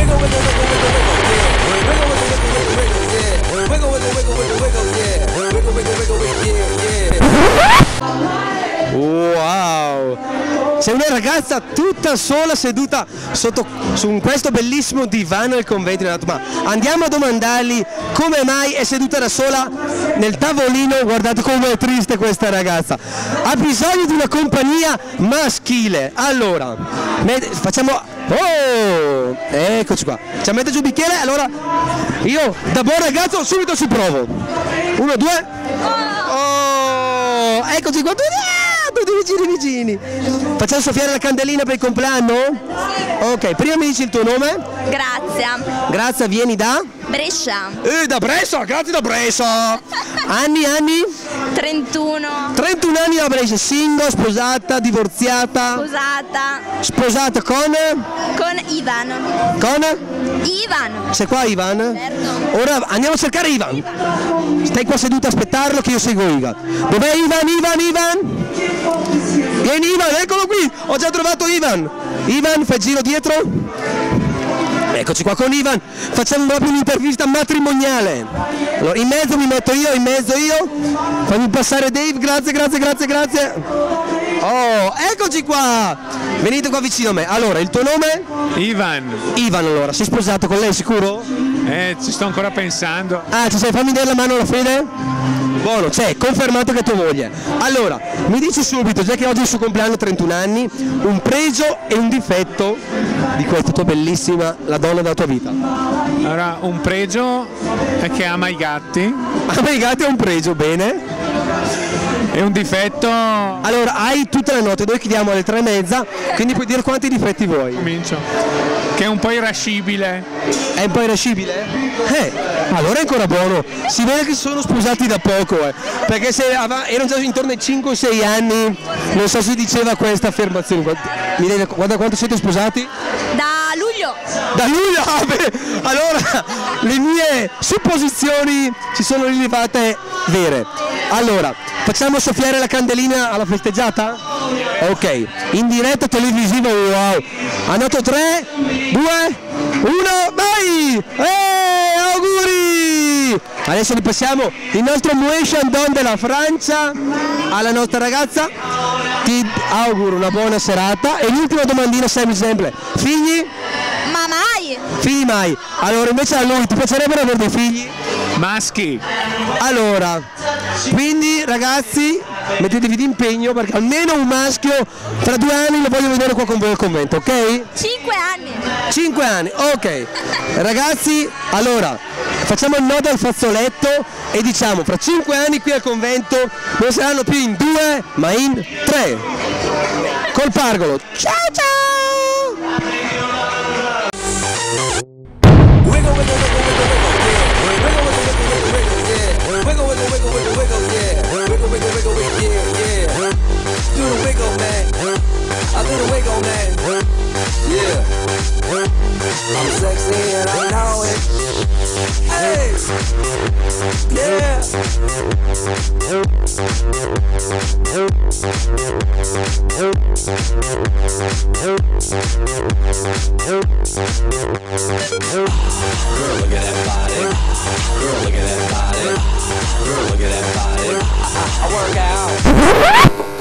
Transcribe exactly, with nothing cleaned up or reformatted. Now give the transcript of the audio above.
Wiggle, wiggle, wiggle, wiggle, wiggle, yeah. Wiggle, wiggle, wiggle, wiggle, wiggle, yeah. Wiggle, wiggle, wiggle, wiggle, wiggle, yeah. Wiggle, wiggle, wiggle, wiggle, yeah, yeah. Wow! C'è una ragazza tutta sola seduta sotto su questo bellissimo divano del convento di Nato. Ma andiamo a domandargli come mai è seduta da sola nel tavolino. Guardate come è triste questa ragazza. Ha bisogno di una compagnia maschile. Allora, facciamo... Oh! Eccoci qua. Ci mette giù il bicchiere, allora io da buon ragazzo subito ci provo. Uno, due. Oh! Eccoci qua. Tutti vicini vicini. Facciamo soffiare la candelina per il compleanno? Ok, prima mi dici il tuo nome? Grazia. Grazia, vieni da? Brescia. Eh, da Brescia, grazie da Brescia. Anni, anni? trentuno. trentuno anni da Brescia, single, sposata, divorziata? Sposata. Sposata con? Con Ivan. Con? Ivan. Sei qua Ivan? Certo. Ora andiamo a cercare Ivan. Stai qua seduta a aspettarlo che io seguo Ivan. Dov'è Ivan, Ivan, Ivan? Vieni Ivan, eccolo qui, ho già trovato Ivan. Ivan, fai il giro dietro. Eccoci qua con Ivan, facciamo proprio un'intervista matrimoniale. Allora, in mezzo mi metto io, in mezzo io. Fammi passare Dave, grazie, grazie, grazie, grazie. Oh, eccoci qua. Venite qua vicino a me. Allora, il tuo nome? Ivan. Ivan, allora, sei sposato con lei, sicuro? Eh, ci sto ancora pensando. Ah, ci sei, fammi dare la mano alla fede? Buono, c'è, confermato che è tua moglie. Allora, mi dici subito, già che oggi è il suo compleanno, trentuno anni, un pregio e un difetto di questa tua bellissima, la donna della tua vita. Allora, un pregio è che ama i gatti. Ama i gatti è un pregio, bene. E un difetto... Allora, hai tutta la notte, noi chiudiamo alle tre e mezza, quindi puoi dire quanti difetti vuoi. Comincio. Che è un po' irascibile. È un po' irascibile? Eh, allora è ancora buono. Si vede che sono sposati da poco, eh. Perché se erano già intorno ai cinque sei anni, non so se diceva questa affermazione. Mi deve, guarda quanto siete sposati? Da luglio. Da luglio? Ah, beh, allora le mie supposizioni si sono rilevate vere. Allora, facciamo soffiare la candelina alla festeggiata? Ok, in diretta televisiva, wow. Andato tre, due, uno, vai! Eh, auguri! Adesso li passiamo il nostro Moët Chandon della Francia alla nostra ragazza. Ti auguro una buona serata e l'ultima domandina sempre semplice. Figli? Ma mai? Figli mai. Allora invece a lui ti piacerebbero avere dei figli? Maschi. Allora, quindi ragazzi mettetevi d'impegno perché almeno un maschio tra due anni lo voglio vedere qua con voi al convento, ok? Cinque anni. Cinque anni, ok. Ragazzi, allora facciamo il nodo al fazzoletto e diciamo fra cinque anni qui al convento non saranno più in due ma in tre. Col pargolo. Ciao ciao! Wiggle, wiggle, wiggle, wiggle, wiggle, yeah. Wiggle, wiggle, wiggle, wiggle, wiggle, yeah. Wiggle, wiggle, wiggle, wiggle, yeah, yeah. Do the wiggle, man. I do the wiggle, man. Yeah. I'm sexy and I know it. Hey. Yeah. Girl, look at that body. Girl, look at that body. Girl, look at that body. I, I, I work out.